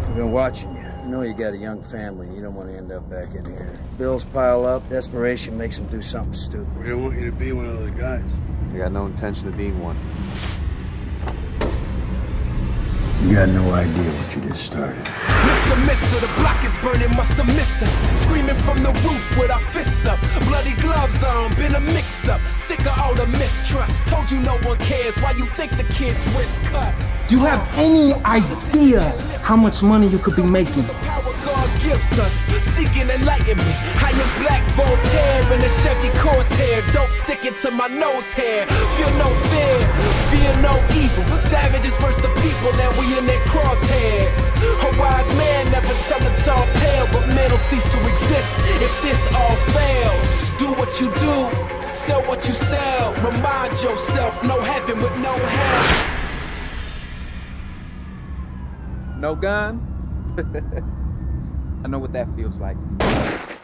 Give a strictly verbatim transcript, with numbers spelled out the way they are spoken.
I've been watching you. I know you got a young family and you don't want to end up back in here. Bills pile up, desperation makes them do something stupid. We don't want you to be one of those guys. I got no intention of being one. You got no idea what you just started. Mister Mister, the block is burning, must have missed us. Screaming from the roof with our fists up. Bloody gloves on, been a mix-up. Sick of all the mistrust. Told you no one cares, why you think the kids' wrist cut? Do you have any idea how much money you could be making? The power God gives us, seeking enlightenment. I am black Voltaire in a Chevy Corsair. Dope sticking to my nose hair. Feel no fear, fear no evil. Savages versus the people, and we in their crosshairs. A wise man never tell a tall tale, but men will cease to exist if this all fails. Do what you do, sell what you sell. Remind yourself, no heaven with no hell. No gun? I know what that feels like.